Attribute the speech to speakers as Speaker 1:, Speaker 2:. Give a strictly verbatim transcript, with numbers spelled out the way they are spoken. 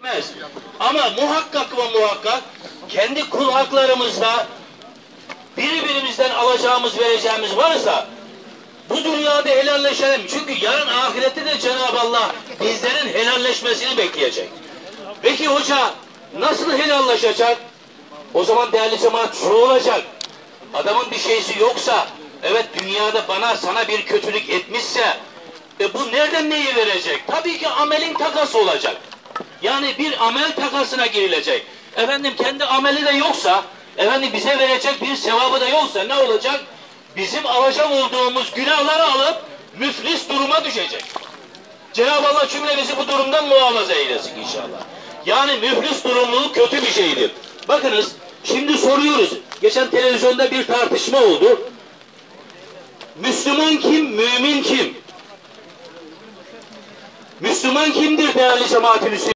Speaker 1: Ama muhakkak ve muhakkak kendi kul haklarımızda birbirimizden alacağımız, vereceğimiz varsa bu dünyada helalleşelim. Çünkü yarın ahirette de Cenab-ı Allah bizlerin helalleşmesini bekleyecek. Peki hoca nasıl helallaşacak? O zaman değerli cemaat şu olacak. Adamın bir şeysi yoksa, evet dünyada bana sana bir kötülük etmişse, e bu nereden neyi verecek? Tabii ki amelin takası olacak. Yani bir amel takasına girilecek. Efendim kendi ameli de yoksa, efendim bize verecek bir sevabı da yoksa ne olacak? Bizim alacak olduğumuz günahları alıp müflis duruma düşecek. Cenab-ı Allah cümlemizi bu durumdan muhafaza eylesin inşallah. Yani müflis durumluluğu kötü bir şeydir. Bakınız, şimdi soruyoruz. Geçen televizyonda bir tartışma oldu. Müslüman kim, mümin kim? Müslüman kimdir değerli cemaat-i Müslüman?